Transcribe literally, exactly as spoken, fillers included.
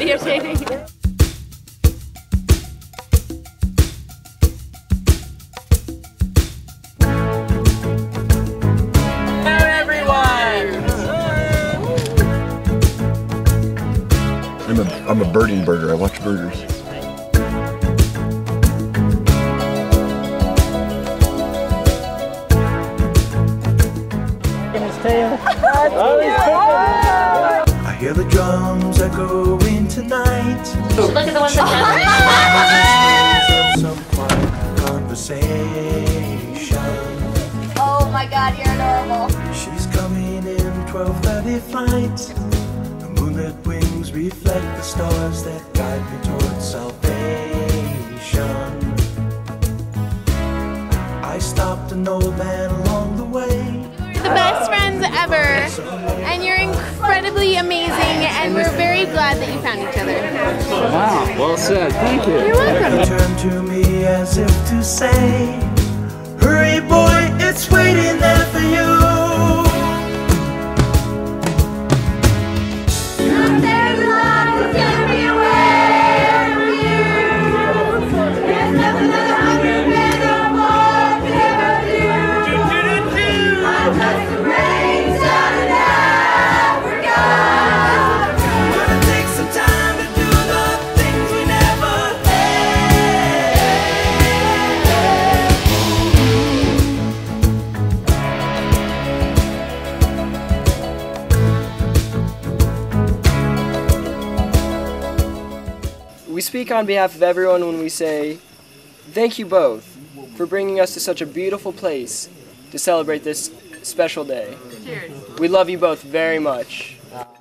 videotaping. I'm a, I'm a birding birder. I watch birders. In his tail. I hear the drums echoing tonight. Look at the ones that Some quiet conversation. Oh my God, you're adorable. She's coming in twelve thirty flight. Moonlit wings reflect the stars that guide me towards salvation. I stopped an old man along the way. The best friends ever, and you're incredibly amazing, and we're very glad that you found each other. Wow, well said. Thank you. You're welcome. He turned to me as if to say, hurry boy, it's waiting there for you. We speak on behalf of everyone when we say, thank you both for bringing us to such a beautiful place to celebrate this special day. Cheers. We love you both very much.